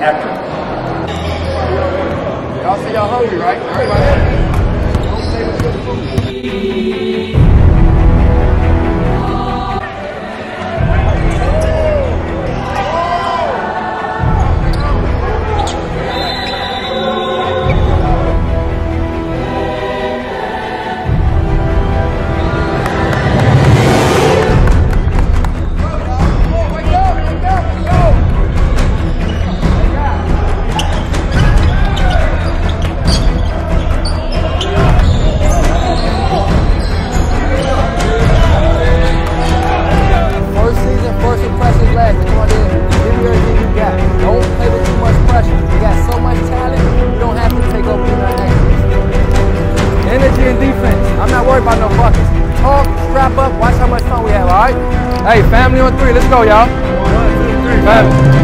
effort. Y'all say y'all hungry, right? Everybody? Don't play with good food. Energy and defense. I'm not worried about no buckets. Talk, strap up, watch how much fun we have, alright? Hey, family on 3, let's go, y'all. 1, 2, 3. Family.